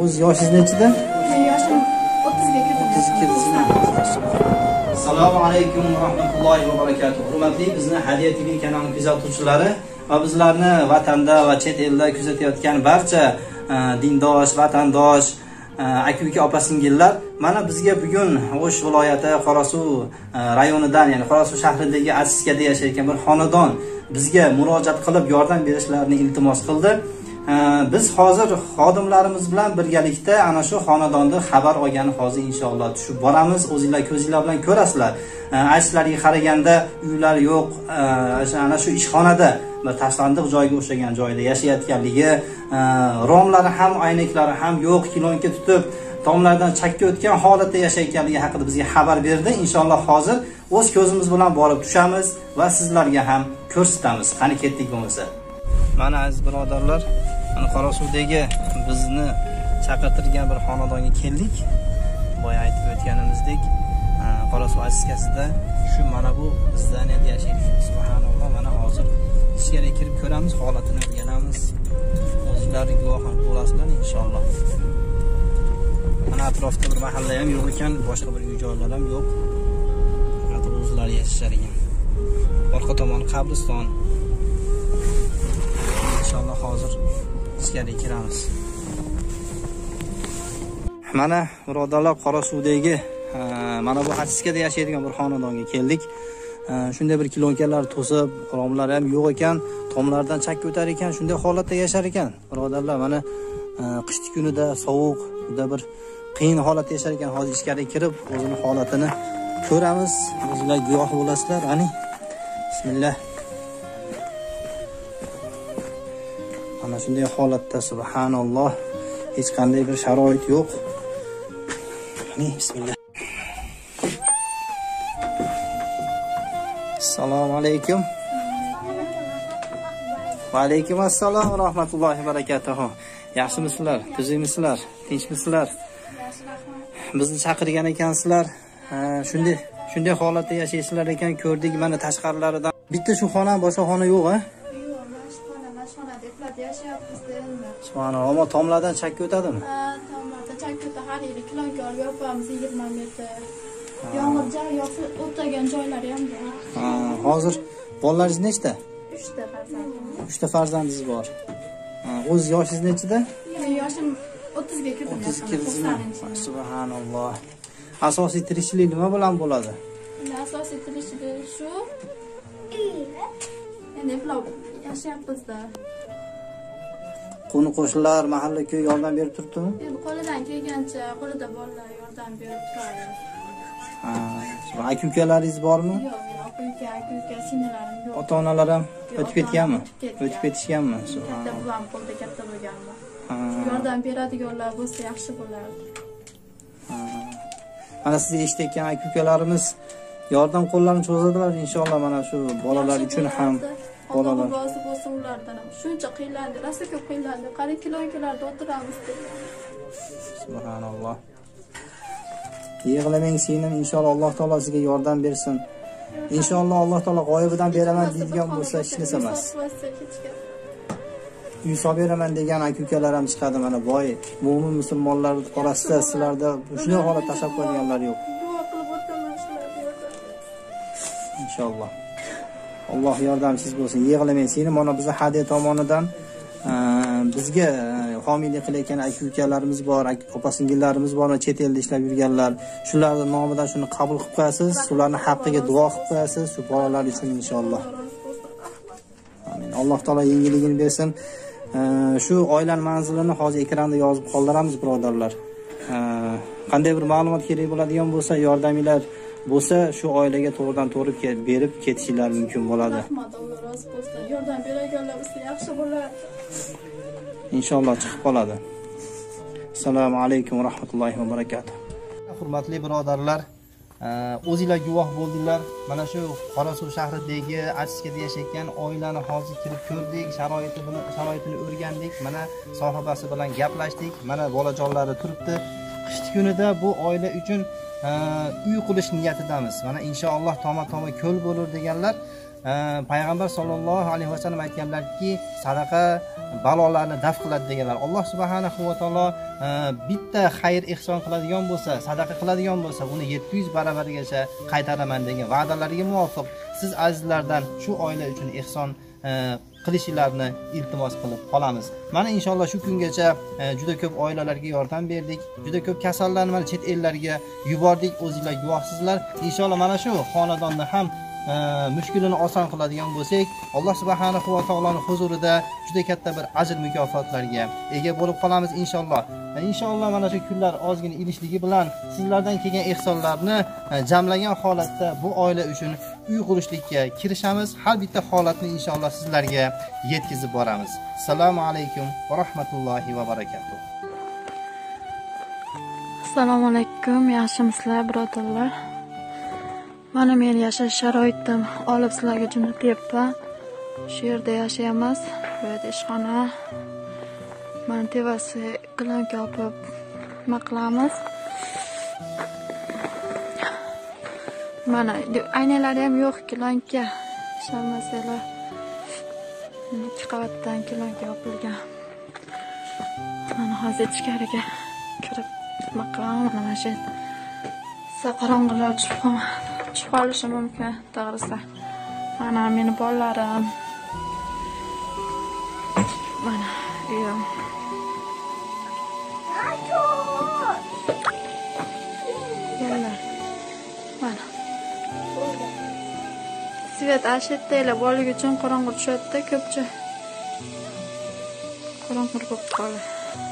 O'z yoshingiz nechida? Yoshim 30 ga kirdim. Assalomu alaykum va rahmatullohi va barakatuh. Hurmatli bizni Hadiya TV kanali kuzatuvchilari va bizlarni vatanda va chet elda kuzatayotgan barcha dindosh, vatandosh, aka-uka, opa-singillar, mana bizga bugun O'sh viloyati Qorasuv rayonidan, ya'ni Qorasuv shahridagi Aziskada yashayotgan bir xonadon bizga murojaat qilib yordam berishlarini iltimos qildi. Biz hozir xodimlarimiz bilan birgalikda ana shu xonadonda xabar olgani hozir inshaalloh tushib boramiz. O'zingizlar ko'zingizlar bilan ko'rasizlar. Aytishlariga qaraganda uylar yo'q, ana shu ishxonada bir tashlandiq joyga o'xshagan joyda yashayotganligi, romlari ham, aynaklari ham yo'q, kilonka tutib, tomlardan chakka o'tgan holatda yashayotganligi haqida bizga xabar berdi. Inshaalloh hozir o'z ko'zimiz bilan borib tushamiz va sizlarga ham ko'rsatamiz. Qani ketdik bo'lmasa. Mana aziz birodarlar, mana Qorasuvdagi bizni chaqirtirgan bir xonadonga keldik. Boya aytib o'tganimizdek, Qorasuv Aziskasida shu mana bu zdaniyada yashaydi. Subhanalloh, mana hozir ichkariga kirib ko'ramiz, holatini o'rganamiz. O'zlari guvoh bo'lasizlar inshaalloh. Mana atrofda bir mahalla ham yo'q ekan, boshqa bir uy-joylar ham yo'q. Faqat o'zlari yashashar ekan. Orqa tomoni qabriston. İnşallah hozir ichkariga kiramiz. Mana birodarlar, Qorasuvdagi mana bu Aziskada yashaydigan bir xonadonga keldik. Shunday bir kilonkalar to'sib, romlar ham yo'q ekan, tomlardan chakka o'tar ekan, shunday holatda yashar ekan. Birodarlar, mana qishki kunida sovuq, juda bir qiyin holatda yashar ekan. Hozir ichkariga kirib, o'zini holatini ko'ramiz. O'zingizlar guvoh bo'lasizlar. Ani bismillah. Mana shunday holatda, subhanalloh, hech qanday bir sharoit yo'q. Bismillah. Assalomu alaykum. Va alaykum assalom va rahmatullohi va barakatuh. Yaxshimisizlar? Tuzukmisizlar? Tinchmisizlar? Bizni chaqirgan ekansizlar. Shunday holatda yashaysizlar ekan, ko'rdik. Mana tashqarilaridan bitta shu xona, boshqa xona yo'q-a? Subhanalloh, ammo tomlardan chakka o'tadimi? Tomlardan chakka o'tadi, har yili kilonka olib yopamiz 20 metr. Yong'in yo'qsa o'tgan joylari ham bor. Hozir bolalaringiz nechta? 3 ta farzandim. 3 ta farzandingiz bor. O'z yoshingiz nechida? Yoshim 30 ga kirdim. 30 kirdingizmi? Subhanalloh. Asosiy tirikchilik nima bilan bo'ladi? Asosiy tirikchilik shu. Endi bular yashayapmiz-da. Qo'ni qo'shnilar, mahalla-ko'y yordam berib turibdimi? Endi qo'lidan kelgancha, qo'lida bolalar yordam berib turadi. Aka-ukalaringiz bormi? Yo'q, aka-uka, singillarim yo'q. Ota-onalar ham o'tib ketganmi? O'tib ketishganmi? Katta buvam qo'lda katta bo'lganmi? Yordam beradiganlar bo'lsa yaxshi bo'lardi. Mana siz eshitgan aka-ukalarimiz yordam qo'llarini cho'zadilar inshaalloh, mana shu bolalar uchun ham. Alloh rozi bo'lsin ulardan. Shuncha qiylandi, rosa ko'p qiylandi. Qari kilonkalarda o'tiramiz dedi. Subhanalloh. Yig'lamang singlim, inshaalloh Alloh taolo sizga yordam bersin. Inshaalloh Alloh taolo g'oyibidan beraman deydigan bo'lsa hech narsa emas. Uy solib beraman degan aka-ukalar ham chiqadi. Mana boy mo'min musulmonlar orasida sizlarda shunday holat tashlab qo'yganlar yo'q. Duo qilib o'taman shularga yordam. Inshaalloh. Alloh yordamchisiz bo'lsin. Yig'lamang singlim, mana bizni Hadiya tomonidan bizga homiylik qilayotgan aka-ukalarimiz bor, opa-singillarimiz bor, chet elda ishlab yurganlar. Shularning nomidan shuni qabul qilib qo'yasiz, ularning haqqiga duo qilib qo'yasiz, shu bolalar uchun inshaalloh. Amin. Alloh taolo yengilligini bersin. Shu oilaning manzilini hozir ekranda yozib qoldiramiz, birodarlar. Qanday bir ma'lumot kerak bo'ladigan bo'lsa, yordaminglar bo'lsa, shu oilaga to'g'ridan-to'g'ri berib ketishinglar mumkin bo'ladi. Rahmat, Alloh rozi bo'lsin. Yordam berganlar bo'lsa yaxshi bo'lardi. Inshaalloh chiqib qoladi. Assalomu alaykum va rahmatullohi va barakatuh. Hurmatli birodarlar, o'zingizlar guvoh bo'ldinglar. Mana shu Qorasuv shahridagi Aziskada yashayotgan oilani hozir kirib ko'rdik, sharoitini o'rgandik. Mana sohibasi bilan gaplashdik. Mana bolajonlari turibdi. Qishki kunida bu oila uchun uy qurish niyatidamiz. Mana inshaalloh toma-toma ko'l bo'lur deganlar. payg'ambar sollallohu alayhi vasallam aytganlarki, sadaqa balolarni daf qiladi deganlar. Alloh subhanahu va taolo bitta xayr ihson qiladigan bo'lsa, sadaqa qiladigan bo'lsa, uni 700 baravarigacha qaytaraman degan va'dalarga muvofiq siz azizlardan shu oila uchun ihson qilishingizni iltimos qilib qolamiz. Mana inshaalloh shu kungacha juda ko'p oilalarga yordam berdik, juda ko'p kasallarni mana chet ellarga yubordik, o'zingizlar guvohsizlar. Inshaalloh mana shu xonadonni ham mushkulini oson qiladigan bo'lsak, Alloh subhanahu va taoloning huzurida juda katta bir ajr mukofotlarga ega bo'lib qolamiz inshaalloh. Inshaalloh mana shu kunlar ozgina ilishligi bilan sizlardan kelgan ehsonlarni jamlagan holatda bu oila uchun uy qurishlikka kirishamiz. Har bitta holatni inshaalloh sizlarga yetkazib boramiz. Assalomu alaykum va rahmatullohi va barakatuh. Assalomu alaykum, yaxshimisizlar birodarlar? Mana men yashash sharoitim olib sizlarga jo'natyapman. Shu yerda yashaymiz. Bu yerda ishxona. Mana tevasi klonka olib nima qilamiz. Mana aynalari ham yo'q, klonka. Shammasalar. 2 qavatdan klonka yopilgan. Mana hozir ichkariga kirib nima qilamiz. Mana shu qorong'ular chiqib qolishi mumkin, to'g'risi. Mana meni bolalarim. Mana uyim. Yalla. Mana. Svet ashitdaylar bolaga uchun qorong'u tushadi, ko'pcha. Qorong'u bo'lib qoladi.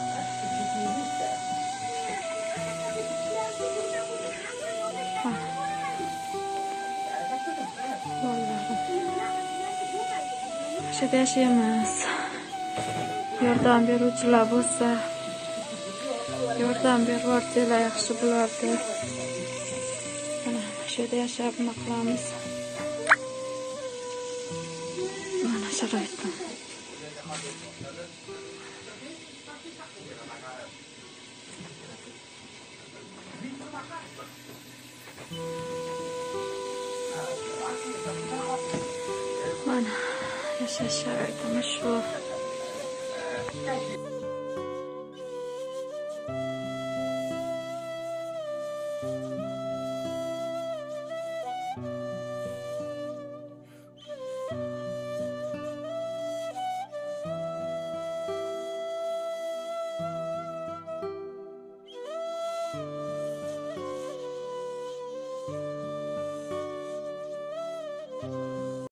Shida yashaymiz. Yordam beruvchilar bo'lsa, yordam bervordilar, yaxshi bo'lardi. Mana shu yerda yashab nima qilamiz? Mana sharoitim. Mana yashash sharoitimiz shu.